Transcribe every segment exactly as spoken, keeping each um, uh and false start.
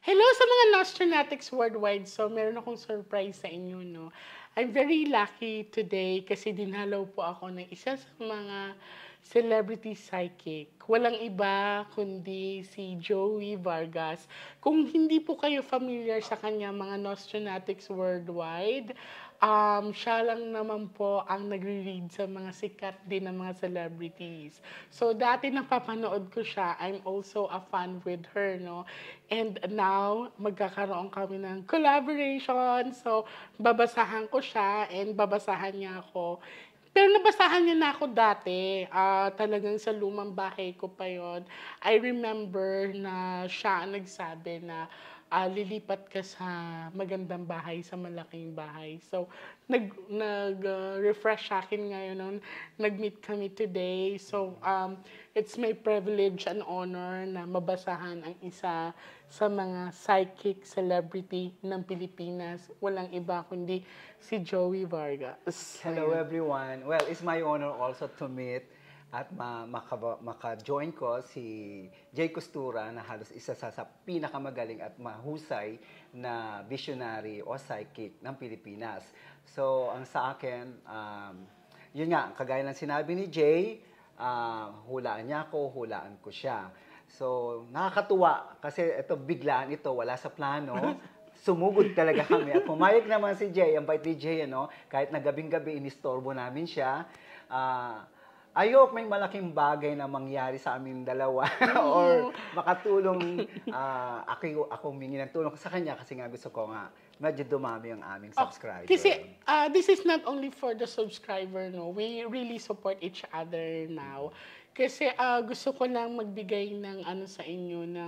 Hello sa mga Nostronatics worldwide. So, meron akong surprise sa inyo, no? I'm very lucky today kasi dinalaw po ako ng isa sa mga celebrity psychic. Walang iba kundi si Joey Vargas. Kung hindi po kayo familiar sa kanya, mga Nostronatics worldwide, um, siya lang naman po ang nagre-read sa mga sikat din ng mga celebrities. So, dati napapanood ko siya. I'm also a fan with her, no? And now, magkakaroon kami ng collaboration. So, babasahan ko siya and babasahan niya ako. Pero nabasahan niya na ako dati. Ah, talagang sa lumang bahay ko pa yon. I remember na siya ang nagsabi na ah, lilipat ka sa magandang bahay, sa malaking bahay. So, nag, nag-refresh sa akin ngayon nun. Nag-meet kami today. So, um, it's my privilege and honor na mabasahan ang isa sa mga psychic celebrity ng Pilipinas. Walang iba kundi si Joey Vargas. Hello everyone. Well, it's my honor also to meet at ma maka, maka-join ko si Jay Costura na halos isa sa, sa pinakamagaling at mahusay na visionary o psychic ng Pilipinas. So, ang sa akin, um, yun nga, kagaya ng sinabi ni Jay, uh, hulaan niya ako, hulaan ko siya. So, nakakatuwa kasi ito biglaan ito, wala sa plano. Sumugod talaga kami. At pumayag naman si Jay, ang bait ni Jay, ano, kahit na gabing-gabi inistorbo namin siya. Uh, ayok may malaking bagay na mangyari sa amin dalawa or makatulong uh, ako, ako humingi ng tulong sa kanya kasi nga gusto ko nga medyo dumami ang aming subscriber. Oh, kasi uh, this is not only for the subscriber, no? We really support each other now. Kasi uh, gusto ko lang magbigay ng ano sa inyo na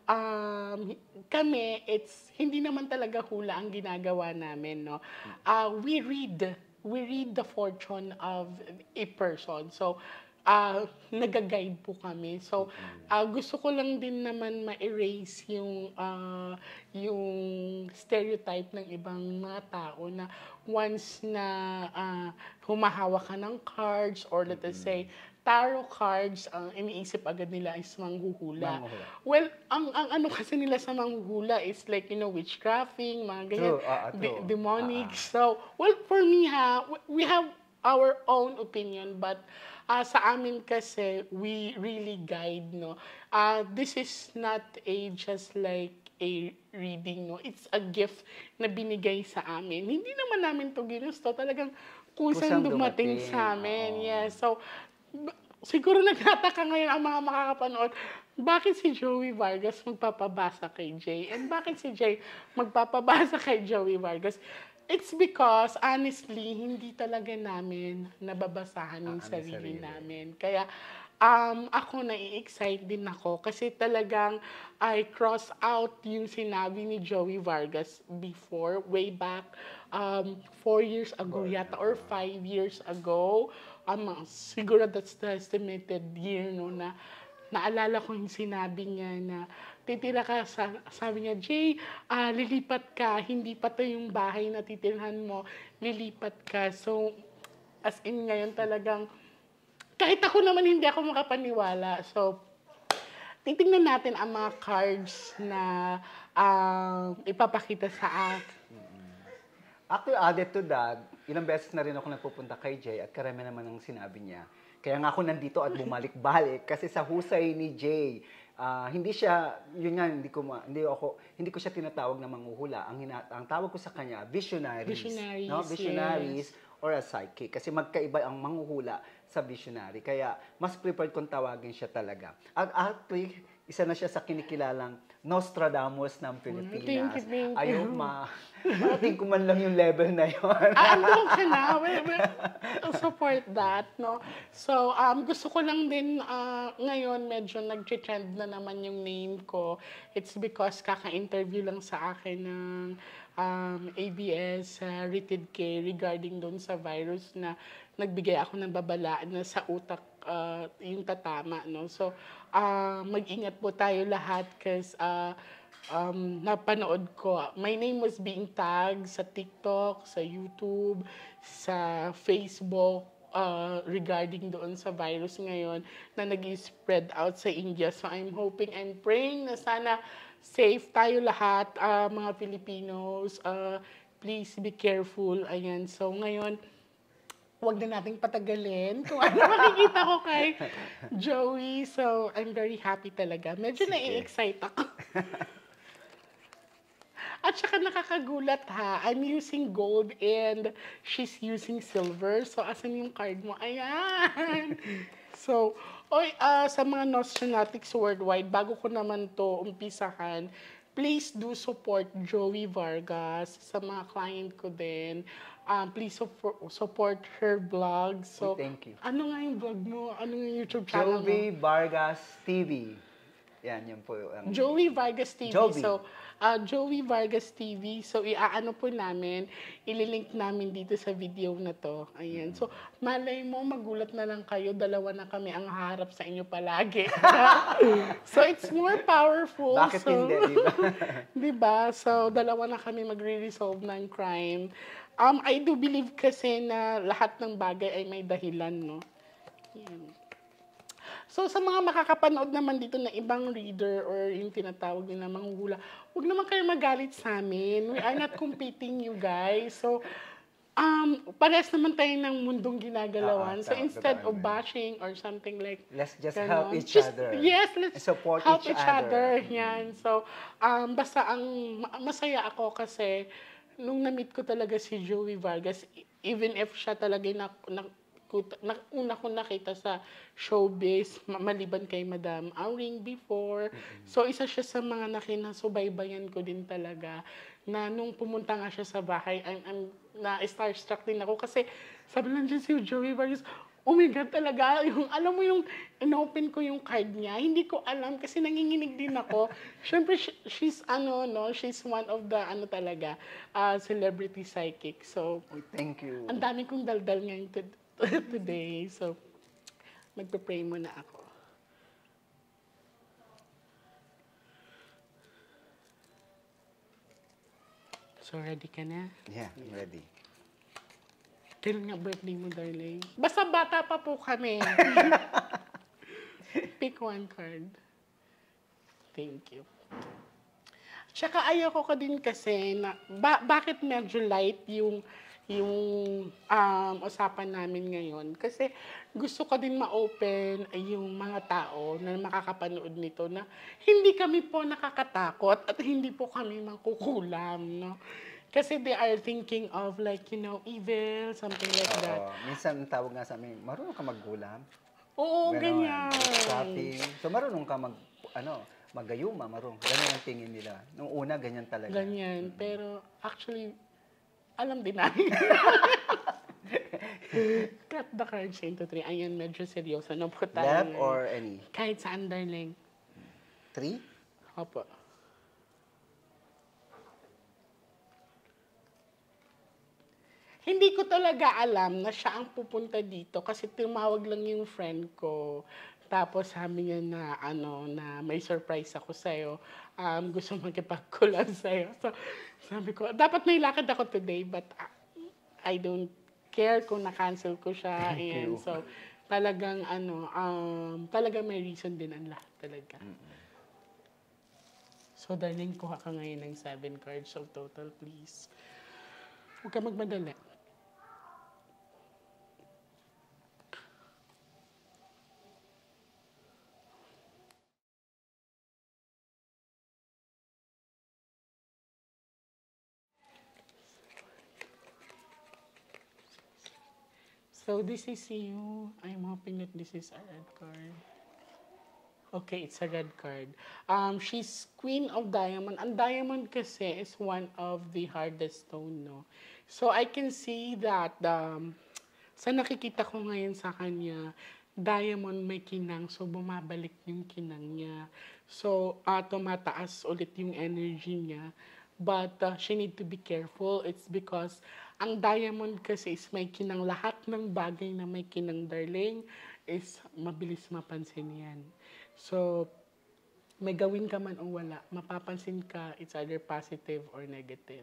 um, kami, it's hindi naman talaga hula ang ginagawa namin, no? Uh, we read, we read the fortune of a person. So, uh, nag-guide po kami. So, uh, gusto ko lang din naman ma-erase yung, uh, yung stereotype ng ibang mga tao na once na uh, humahawak ka ng cards or let us say, tarot cards, ang iniisip agad nila is manghuhula. Manghuhula. Well, ang, ang ano kasi nila sa manghuhula is like, you know, witchcrafting, mga ganyan, True, uh, true. de- demonic. Uh, uh. So, well, for me ha, we have our own opinion, but uh, sa amin kasi, we really guide, no? Uh, this is not a just like a reading, no? It's a gift na binigay sa amin. Hindi naman namin to ginusto. Talagang kusang, kusang dumating, dumating sa amin. Uh-oh. Yeah, so, siguro nagtataka ngayon ang mga makakapanood, bakit si Joey Vargas magpapabasa kay Jay? And bakit si Jay magpapabasa kay Joey Vargas? It's because, honestly, hindi talaga namin nababasahan yung ah, sarili, sarili namin. Kaya, um, ako nai-excite din ako kasi talagang I cross out yung sinabi ni Joey Vargas before, way back, um, four years ago yata, or five years ago. Um, siguro that's the estimated year, no, na naalala ko yung sinabi niya na titira ka, sa, sabi niya, Jay, uh, lilipat ka, hindi pa to yung bahay na titirhan mo, lilipat ka. So, as in ngayon talagang, kahit ako naman hindi ako makapaniwala. So, titingnan natin ang mga cards na uh, ipapakita sa akin. Actually, added to that, ilang beses na rin ako nagpupunta kay Jay at karami naman ang sinabi niya. Kaya nga ako nandito at bumalik-balik kasi sa husay ni Jay, uh, hindi siya, yun nga, hindi ko, hindi ako, hindi ko siya tinatawag na manghuhula. Ang, hina, ang tawag ko sa kanya, visionaries. Visionaries, no? Visionaries yes. Or a psychic. Kasi magkaiba ang manghuhula sa visionary. Kaya mas prepared kong tawagin siya talaga. At actually, isa na siya sa kinikilalang Nostradamus ng Pilipinas. Thank you, thank you. Ayaw ma... Parating ko man lang yung level na yun. Ah, andun ka na. Well, well, support that, no? So, um, gusto ko lang din, uh, ngayon, medyo nag-trend na naman yung name ko. It's because kaka-interview lang sa akin ng um, A B S, uh, Rated K, regarding doon sa virus na nagbigay ako ng babala na sa utak uh, yung tatama, no? So, uh, mag-ingat po tayo lahat kasi uh, um, napanood ko. My name was being tagged sa TikTok, sa YouTube, sa Facebook, uh, regarding doon sa virus ngayon na nag-spread out sa India. So, I'm hoping and praying na sana safe tayo lahat, ah, mga Filipinos. Ah, please be careful. Ayan. So, ngayon, huwag na nating patagalin kung ano makikita ko kay Joey. So, I'm very happy talaga. Medyo Sige. nai-excite ako. At saka nakakagulat ha, I'm using gold and she's using silver. So, asan yung card mo? Ayan! So, oy, ah, sa mga Nostranatics worldwide, bago ko naman to umpisahan, please do support Joey Vargas sa mga client ko din. Um, please support, support her vlog. So, Uy, thank you. ano nga yung vlog mo? Ano yung YouTube channel mo? Joey Vargas T V. Yan, yun po. Ang Joey Vargas T V. Joey. So, uh, Joey Vargas T V. So, iaano po namin, ililink namin dito sa video na to. Ayan. So, malay mo, magulat na lang kayo, dalawa na kami ang harap sa inyo palagi. So, it's more powerful. Bakit so, hindi, di ba? di ba? So, dalawa na kami magre-resolve ng crime. Um, I do believe kasi na lahat ng bagay ay may dahilan, no? Ayan. So, sa mga makakapanood naman dito na ibang reader or yung tinatawag nila manghula, huwag naman kayo magalit sa amin. We are not competing, you guys. So, um, parehas naman tayo ng mundong ginagalawan. Oo, So, tama, instead totoo of naman. bashing or something like Let's just ganon, help each just- other. Yes, let's And support help each each, other. other. Yan. So, um, basta ang ma- masaya ako kasi nung na-meet ko talaga si Joey Vargas, e- even if siya talaga na, na, kut- na, una ko nakita sa showbiz, ma- maliban kay Madam Auring before. So, isa siya sa mga nakinasubaybayan ko din talaga na nung pumunta nga siya sa bahay, I'm, I'm na starstruck din ako kasi sabi lang dyan si Joey Vargas, oh my God, talaga, yung, alam mo yung, in-open ko yung card niya, hindi ko alam kasi nanginginig din ako. Siyempre, she- she's, ano, no, she's one of the, ano talaga, uh, celebrity psychic. So, Uy, thank you. ang dami kong daldal ngayon to- today. So, magpe-pray muna ako. So, ready ka na? Yeah, I'm ready. Kailan nga birthday mo, darling? Basta bata pa po kami. Pick one card. Thank you. Tsaka ayoko ko din kasi na ba- bakit medyo light yung yung um, usapan namin ngayon. Kasi gusto ko din ma-open yung mga tao na makakapanood nito na hindi kami po nakakatakot at hindi po kami mangkukulam, no? Kasi they are thinking of like, you know, evil, something like that. Oo. Minsan ang tawag nga sa amin, marunong ka maggulam. Oo, Ganon. ganyan. Shopping. So marunong ka mag, ano, magayuma, marunong. Ganun ang tingin nila. Nung una, ganyan talaga. Ganyan. Pero actually, alam din namin. Cut the cards into three. Ayan, medyo seryoso na po tayo. Left ngayon. or any? Kahit saan, darling. Three? Opo. Hindi ko talaga alam na siya ang pupunta dito kasi tumawag lang yung friend ko. Tapos sabi niya na ano na may surprise ako sa'yo. Um, gusto makipag-collab sa'yo. So sabi ko, dapat may lakad ako today but uh, I don't care kung na-cancel ko siya. Thank And you. so talagang ano, um, talagang may reason din ang lahat talaga. So darling, kuha ka ngayon ng seven cards of total, please. Huwag ka magmadali. So this is you. I'm hoping that this is a red card. Okay, it's a red card. Um, she's Queen of Diamond. Ang diamond kasi is one of the hardest stone, no? So I can see that um, sa nakikita ko ngayon sa kanya, diamond may kinang, so bumabalik yung kinang niya. So uh, tumataas ulit yung energy niya. But uh, she need to be careful. It's because ang diamond kasi is may kinang. Lahat ng bagay na may kinang, darling, is mabilis mapansin yan. So, may gawin ka man o wala, mapapansin ka, it's either positive or negative.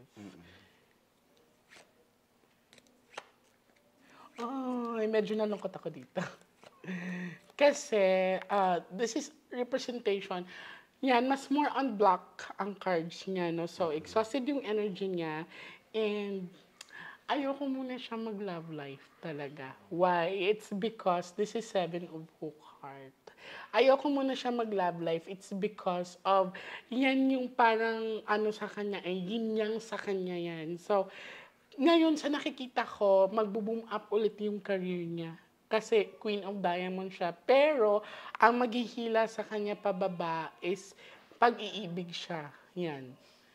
Oh, medyo nalungkot ako dito. Kasi, uh, this is representation. yan, mas more on block ang cards niya, no? So, exhausted yung energy niya, and ayoko muna siya mag-love life talaga. Why? It's because this is seven of hook heart. Ayoko muna siya mag-love life. It's because of, yan yung parang ano sa kanya, eh, yin yang sa kanya yan. So, ngayon sa nakikita ko, magbo-boom up ulit yung career niya. Kasi Queen of Diamond siya. Pero, ang maghihila sa kanya pababa is pag-iibig siya. Yan.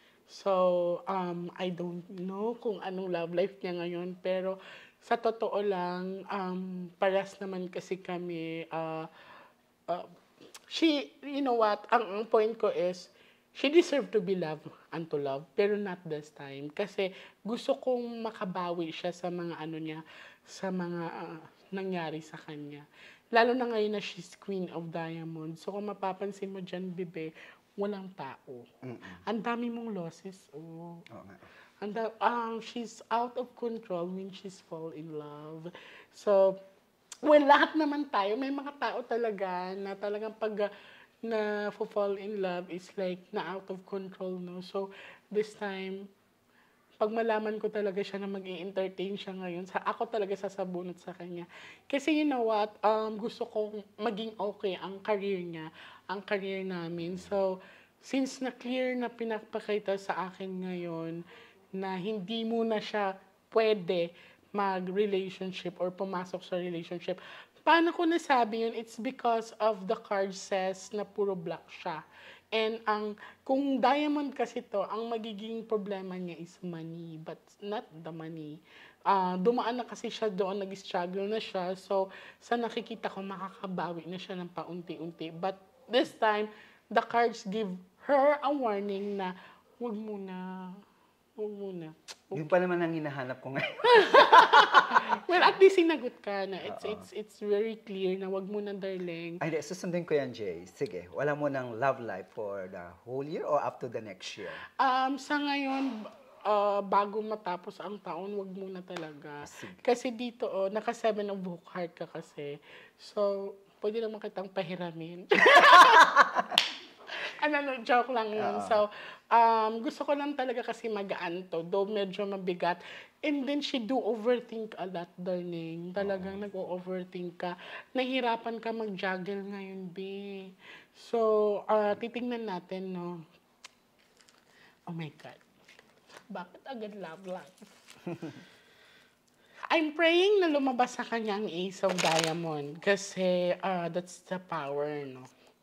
So, um, I don't know kung anong love life niya ngayon, pero sa totoo lang, um, paras naman kasi kami, uh, uh, she, you know what, ang, ang point ko is, she deserved to be loved and to love, pero not this time. Kasi gusto kong makabawi siya sa mga ano niya, sa mga uh, nangyari sa kanya. Lalo na ngayon na she's Queen of Diamonds. So kung mapapansin mo dyan, Bibe, walang tao. Ang dami mong losses. Oh. Oo nga. And the, um, she's out of control when she's fall in love. So, well, lahat naman tayo, may mga tao talaga na talagang pag uh, na fall in love is like na out of control, no? So, this time, pag malaman ko talaga siya na mag-i-entertain siya ngayon, sa ako talaga sasabunot sa kanya. Kasi you know what, um, gusto kong maging okay ang career niya, ang career namin. So, since na-clear na pinapakita sa akin ngayon na hindi muna siya pwede mag-relationship or pumasok sa relationship, paano ko nasabi yun? It's because of the card says na puro black siya. And ang kung diamond kasi to, ang magiging problema niya is money, but not the money. Uh, dumaan na kasi siya doon, nag-struggle na siya. So, sa nakikita ko, makakabawi na siya ng paunti-unti. But this time, the cards give her a warning na wag muna, wag muna. Yun pa naman ang hinahanap ko ngayon. Well, at least sinagot ka na. It's, Uh-oh. it's, it's very clear na wag muna, darling. Ay, susundin ko yan, Jay. Sige, wala mo ng love life for the whole year or up to the next year? Um, sa ngayon, uh, bago matapos ang taon, wag muna talaga. Sige. Kasi dito, oh, naka-seven of hook heart ka kasi. So, pwede naman kitang pahiramin. ano, no, joke lang yun. Uh-oh. So, um, gusto ko lang talaga kasi magaan to, though medyo mabigat. And then, she do overthink a lot, darling. Talagang uh-oh. Nag-o-overthink ka. Nahirapan ka mag-juggle ngayon, B. So, uh, titingnan natin, no? Oh my God. Bakit agad love life? I'm praying na lumabas sa kanya ang Ace of Diamond. Kasi, uh, that's the power, no?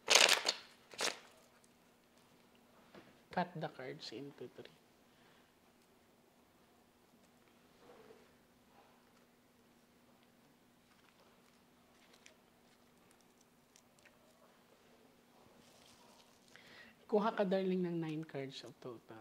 Cut the cards into three. Kuha ka, darling, ng nine cards of total.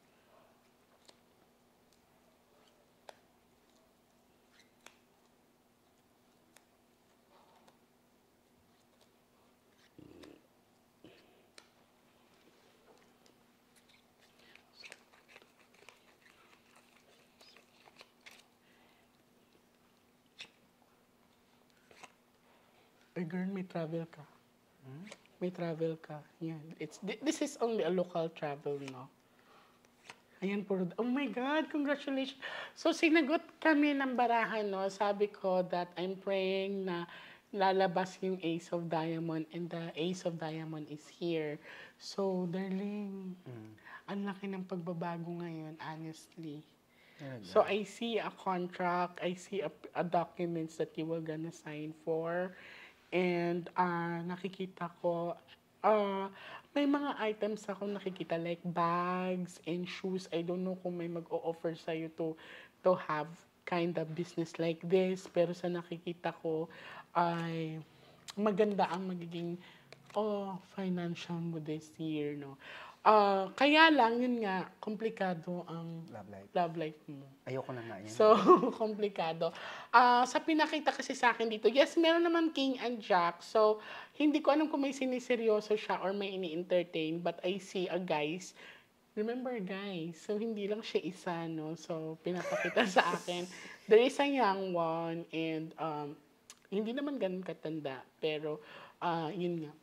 Ay, girl, may travel ka. Hmm? May travel ka. Yan. It's, this is only a local travel, no? Ayan, puro, oh my God, congratulations. So, sinagot kami ng barahan, no? Sabi ko that I'm praying na lalabas yung Ace of Diamond and the Ace of Diamond is here. So, darling, mm. ang laki ng pagbabago ngayon, honestly. Yeah, so, I see a contract, I see a, a documents that you were gonna sign for. And uh, nakikita ko, uh, may mga items ako nakikita like bags and shoes. I don't know kung may mag-o-offer sa'yo to, to have kind of business like this. Pero sa nakikita ko, ay maganda ang magiging oh, financial mo this year, no? Uh, kaya lang, yun nga, komplikado ang love life, love life mo. Ayoko na nga yan. So, komplikado. Uh, sa pinakita kasi sa akin dito, yes, meron naman King and Jack. So, hindi ko alam kung may siniseryoso siya or may ini-entertain. But I see a guys. Remember, guys, so hindi lang siya isa, no? So, pinapakita sa akin. There is a young one and um, hindi naman ganun katanda. Pero, uh, yun nga.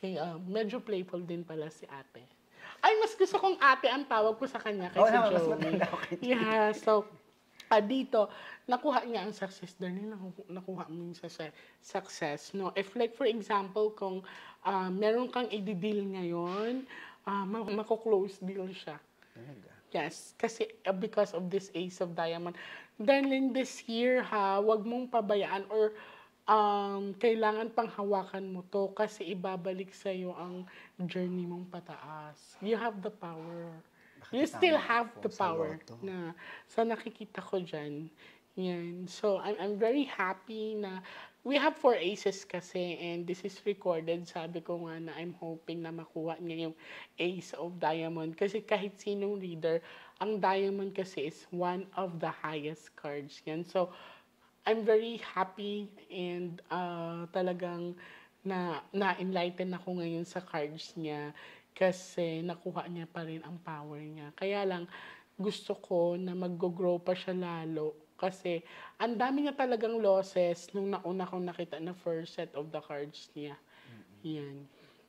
Kaya medyo playful din pala si ate. Ay, mas gusto kong ate ang tawag ko sa kanya Oo kaysa naman, mas Joey. matanda ako kay Joey. Yeah, so, ah, dito, nakuha niya ang success. Dahil naku- nakuha mo yung sa- success. No? If like, for example, kung ah, meron kang i-deal ngayon, ah, ma- mako-close deal siya. Talaga. Yes, kasi uh, because of this Ace of Diamond. Darling, this year ha, wag mong pabayaan or um, kailangan pang hawakan mo to kasi ibabalik sa'yo ang journey mong pataas. You have the power. You Nakikita still mo have ako the sa power loto. na sa nakikita ko dyan. Yan. So, I'm, I'm very happy na we have four aces kasi and this is recorded. Sabi ko nga na I'm hoping na makuha niya yung Ace of Diamond. Kasi kahit sinong reader, ang Diamond kasi is one of the highest cards yan. So, I'm very happy and uh, talagang na na-enlighten ako ngayon sa cards niya kasi nakuha niya pa rin ang power niya. Kaya lang, gusto ko na mag-grow pa siya lalo kasi ang dami niya talagang losses nung nauna kong nakita na first set of the cards niya. Yan.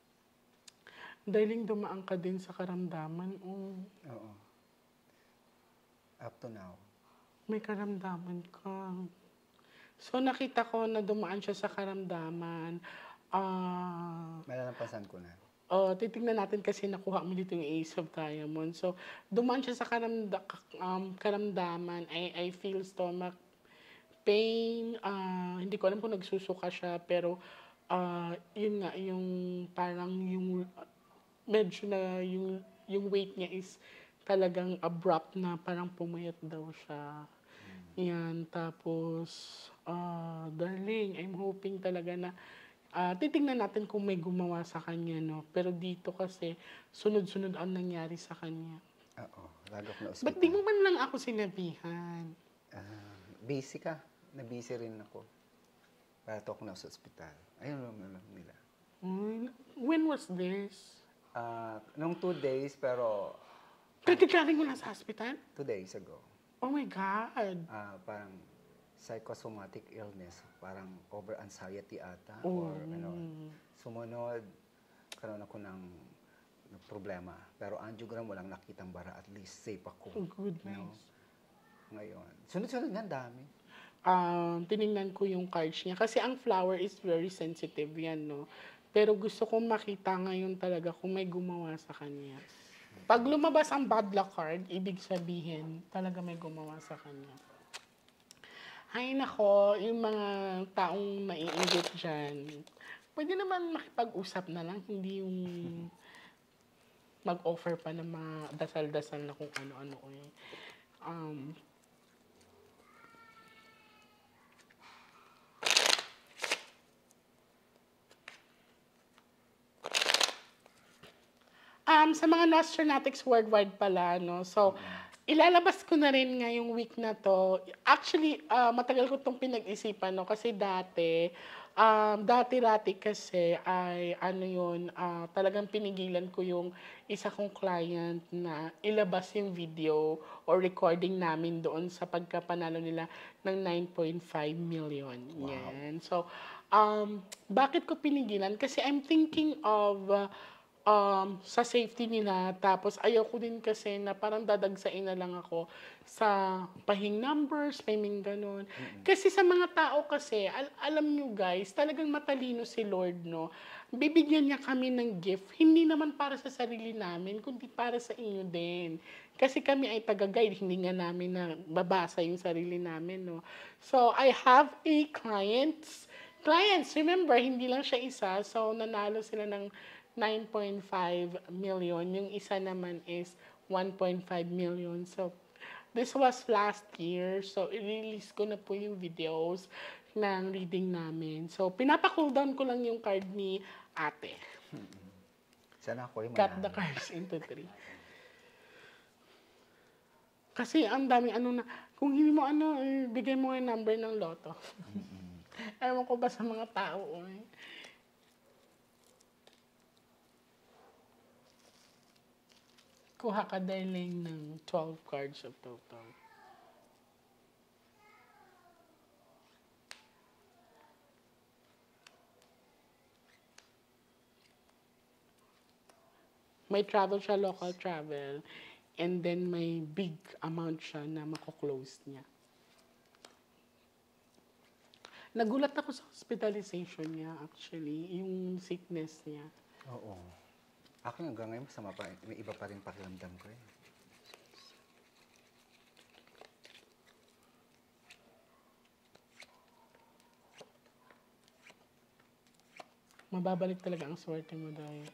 Dahiling dumaan ka din sa karamdaman. Oh, Oo. Up to now. may karamdaman ka. So, nakita ko na dumaan siya sa karamdaman. Ah... Malalampasan ko na. Oh, titingnan natin kasi nakuha mo dito yung Ace of Diamond. So, dumaan siya sa karamda, um, karamdaman. I, I feel stomach pain. ah, hindi ko alam kung nagsusuka siya, pero ah, yun nga, yung parang yung medyo na yung, yung weight niya is talagang abrupt na parang pumayat daw siya. Yan, tapos, ah, darling, I'm hoping talaga na ah, titingnan natin kung may gumawa sa kanya, no? Pero dito kasi, sunod-sunod ang nangyari sa kanya. Oo. Lagi ako na ospital. Ba't di mo man lang ako sinabihan? Ah, busy ka. Na-busy rin ako. Para to ako na sa ospital. Ayun naman lang nila. Uy, when was this? Ah, nung two days, pero Kagagaling mo lang sa hospital? two days ago. Oh my God. Ah, parang psychosomatic illness, parang over anxiety ata Oh. or ano. Sumunod karon ako ng, ng problema. Pero angiogram walang nakitang bara, at least safe ako. Oh, goodness. You know? Ngayon. Sunod-sunod nga dami. Um, tiningnan ko yung cards niya. Kasi ang flower is very sensitive yan, no? Pero gusto kong makita ngayon talaga kung may gumawa sa kanya. Pag lumabas ang bad luck card, ibig sabihin, talaga may gumawa sa kanya. Ay nako, yung mga taong naiinggit dyan, pwede naman makipag-usap na lang, hindi yung mag-offer pa ng mga dasal-dasal na kung ano-ano eh. Um, Um, sa mga Nostronatics worldwide pala, no? So, ilalabas ko na rin ngayong week na to. Actually, ah, matagal ko itong pinag-isipan, no? Kasi dati, um, dati-rati kasi ay, ano yun, ah, talagang pinigilan ko yung isa kong client na ilabas yung video or recording namin doon sa pagkapanalo nila ng nine point five million. Yan. So, um, bakit ko pinigilan? Kasi I'm thinking of uh, um, sa safety nila. Tapos ayaw ko din kasi na parang dadagsain na lang ako sa pahing numbers, pahing ganun. Kasi sa mga tao kasi, al- alam nyo guys, talagang matalino si Lord, no? Bibigyan niya kami ng gift, hindi naman para sa sarili namin, kundi para sa inyo din. Kasi kami ay taga-guide, hindi nga namin na babasa yung sarili namin, no? So, I have a clients, clients, remember, hindi lang siya isa, so nanalo sila ng nine point five million. Yung isa naman is one point five million. So, this was last year. So, i-release ko na po yung videos ng reading namin. So, pinapa-cool down ko lang yung card ni ate. Sana ako yung Cut the manalo. cards into three. Kasi ang daming ano na, kung hindi mo ano, eh, bigay mo yung number ng loto. Ewan ko ba sa mga tao, eh. Kuha ka darling ng twelve cards of total. May travel siya, local travel. And then may big amount siya na mako-close niya. Nagulat ako sa hospitalization niya actually, yung sickness niya. Oo. Ako hanggang ngayon masama pa, may iba pa rin pakiramdam ko eh. Mababalik talaga ang swerte mo dahil.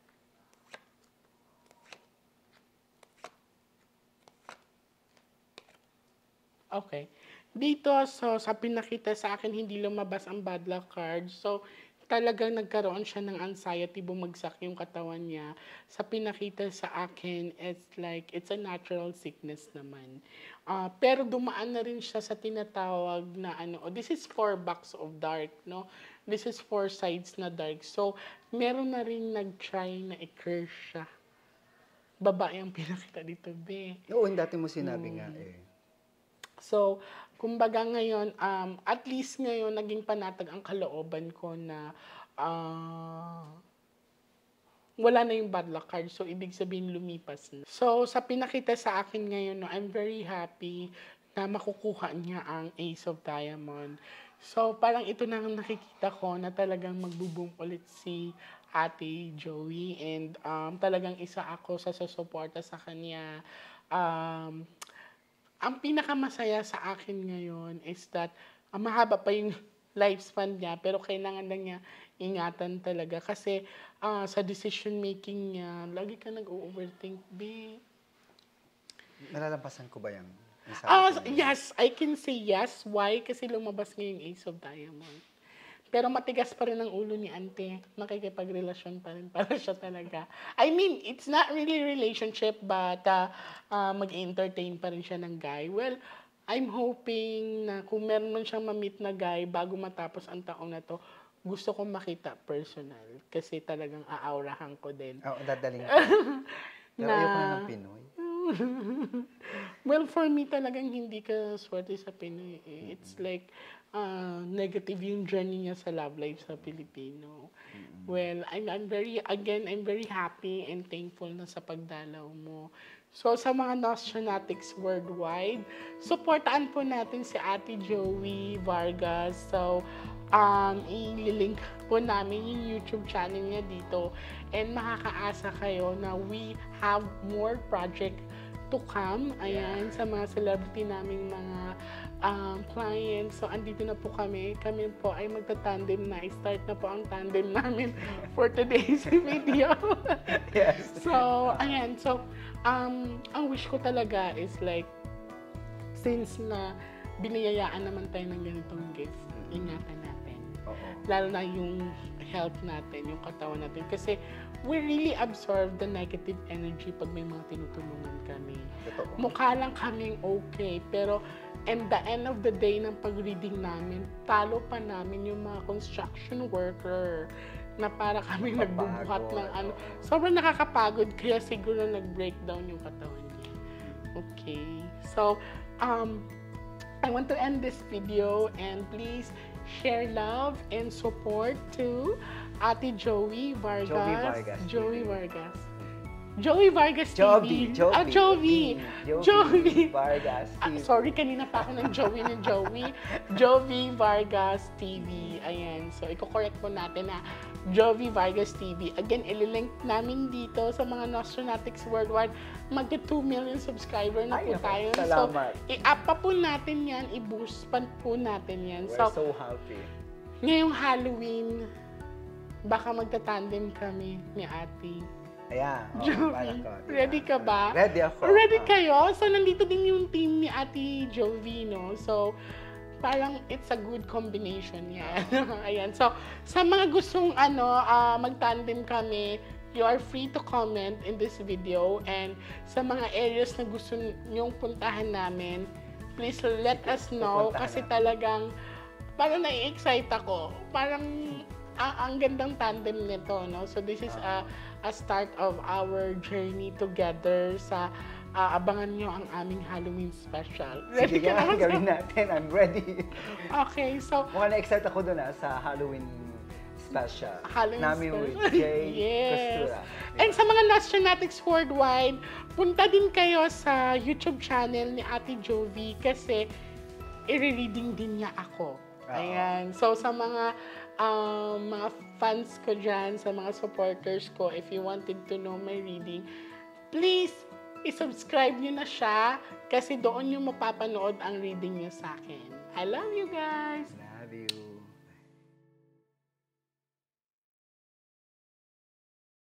Okay. Dito, so, sa pinakita sa akin, hindi lumabas ang bad luck card. So, talagang nagkaroon siya ng anxiety, bumagsak yung katawan niya. Sa pinakita sa akin, it's like, it's a natural sickness naman. Uh, pero dumaan na rin siya sa tinatawag na ano, oh, this is four box of dark, no? This is four sides na dark. So, meron na rin nag-try na i-curse siya. Babae ang pinakita dito, be. Oo, yung dati mo sinabi hmm. nga eh. So, kumbaga ngayon, um, at least ngayon, naging panatag ang kalooban ko na uh, wala na yung bad luck card. So, ibig sabihin, lumipas na. So, sa pinakita sa akin ngayon, no, I'm very happy na makukuha niya ang Ace of Diamond. So, parang ito na nakikita ko na talagang magbo-boom ulit si Ate Joey. And um, talagang isa ako sa susuporta sa kanya. Um, ang pinakamasaya sa akin ngayon is that uh, mahaba pa yung lifespan niya, pero kailangan lang niya ingatan talaga. Kasi uh, sa decision making niya, lagi ka nag-overthink, be. Nalalampasan ko ba yan? Uh, yes, I can say yes. Why? Kasi lumabas ngayong Ace of Diamond. Pero matigas pa rin ang ulo ni Ante. Nakikipagrelasyon pa rin para siya talaga. I mean, it's not really relationship, but uh, uh, mag-entertain pa rin siya ng guy. Well, I'm hoping na kung meron man siyang ma-meet na guy bago matapos ang taong na to, gusto kong makita personal. Kasi talagang aaurahan ko din. Oo, oh, dadaling ko. Pero na, ayoko na ng Pinoy. Well, for me talagang hindi ka swerte sa Pinoy. It's mm-hmm. like, Uh, negative yung journey niya sa love life sa Pilipino. Mm-hmm. Well, I'm, I'm very, again, I'm very happy and thankful na sa pagdalaw mo. So, sa mga Nostronatics worldwide, supportaan po natin si Ate Joey Vargas. So, um, i-link po namin yung YouTube channel niya dito. And makakaasa kayo na we have more project to come. Ayan, yeah. Sa mga celebrity naming mga Um, clients. So, andito na po kami. Kami po ay magta-tandem na. I-start na po ang tandem namin for today's video. Yes. So, ayan. So, um, ang wish ko talaga is like, since na biniyayaan naman tayo ng ganitong gift, ingatan natin. Uh-oh. Lalo na yung health natin, yung katawan natin. Kasi, we really absorb the negative energy pag may mga tinutulungan kami. Ito. Mukha lang kaming okay, pero and the end of the day ng pag-reading namin, talo pa namin yung mga construction worker na para kami nagbubuhat ng ano. Sobrang nakakapagod, kaya siguro nag-breakdown yung katawan niya. Okay. So, um, I want to end this video and please share love and support to Ate Joey Vargas. Joey Vargas. Joey Vargas. Joey Vargas T V. Jovi, Jovi. Ah, Jovi. Jovi, Jovi. Vargas T V. Ah, sorry, kanina pa ako ng Joey ng Joey. Jovi Vargas T V. Ayan. So, i-correct po natin na Jovi Vargas T V. Again, ililink namin dito sa mga Nostronatics worldwide. Magka two million subscriber na Ay, po tayo. Salamat. So, i-up pa po natin yan. I-boost pa po natin yan. We're so, so happy. Ngayong Halloween, baka magta-tandem kami ni Ate. Ayan. Oh, Jovi, ko, diba? Ready ka ba? Ready ako. Ready kayo? So, nandito din yung team ni Ate Jovi, no? So, parang it's a good combination yan. Ayan. So, sa mga gustong ano, uh, mag-tandem kami, you are free to comment in this video. And sa mga areas na gusto nyong puntahan namin, please let us know. Kasi talagang, parang nai-excite ako. Parang, ang, ang gandang tandem nito, no? So, this is a, a start of our journey together sa uh, abangan nyo ang aming Halloween special. Ready Sige ka gawin natin. I'm ready. Okay, so... Mukhang na-excite ako doon ah, sa Halloween special. Halloween Namin with special. Jay Yes. Costura. And sa mga Nostranatics worldwide, punta din kayo sa YouTube channel ni Ate Jovi kasi i-reading din niya ako. Oo. Ayan. So, sa mga um, mga fans ko dyan, sa mga supporters ko, if you wanted to know my reading, please, i-subscribe nyo na siya kasi doon nyo mapapanood ang reading nyo sa akin. I love you guys! Love you.